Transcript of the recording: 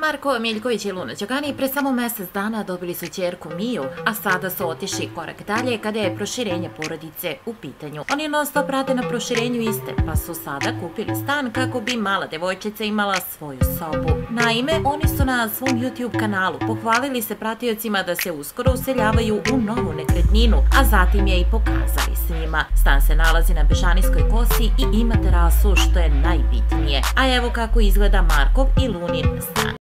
Marko Miljković i Luna Đogani pre samo mesec dana dobili su ćerku Miju, a sada su otišli korak dalje kada je proširenje porodice u pitanju. Oni non stop rade na proširenju iste, pa su sada kupili stan kako bi mala devojčica imala svoju sobu. Naime, oni su na svom YouTube kanalu pohvalili se pratiocima da se uskoro useljavaju u novu nekretninu, a zatim je i pokazali svima. Stan se nalazi na Bežanijskoj kosi i ima terasu, što je najbitnije. A evo kako izgleda Markov i Lunin stan.